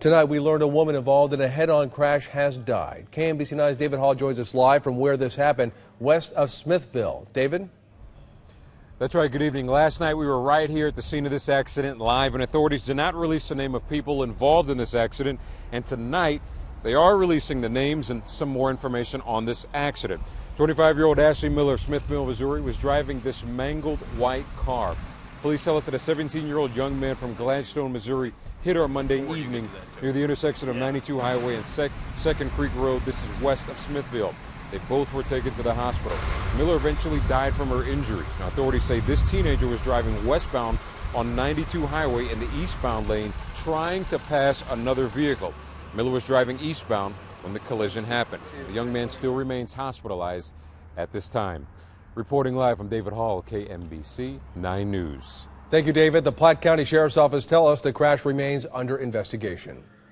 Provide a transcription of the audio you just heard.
Tonight, we learned a woman involved in a head-on crash has died. KMBC 9's David Hall joins us live from where this happened, west of Smithville. David? That's right. Good evening. Last night, we were right here at the scene of this accident live, and authorities did not release the name of people involved in this accident. And tonight, they are releasing the names and some more information on this accident. 25-year-old Ashley Miller of Smithville, Missouri, was driving this mangled white car. Police tell us that a 17-year-old young man from Gladstone, Missouri, hit her Monday evening near the intersection of 92 Highway and Second Creek Road. This is west of Smithville. They both were taken to the hospital. Miller eventually died from her injuries. Now, authorities say this teenager was driving westbound on 92 Highway in the eastbound lane, trying to pass another vehicle. Miller was driving eastbound when the collision happened. The young man still remains hospitalized at this time. Reporting live from David Hall, KMBC 9 News. Thank you, David. The Platte County Sheriff's Office tell us the crash remains under investigation.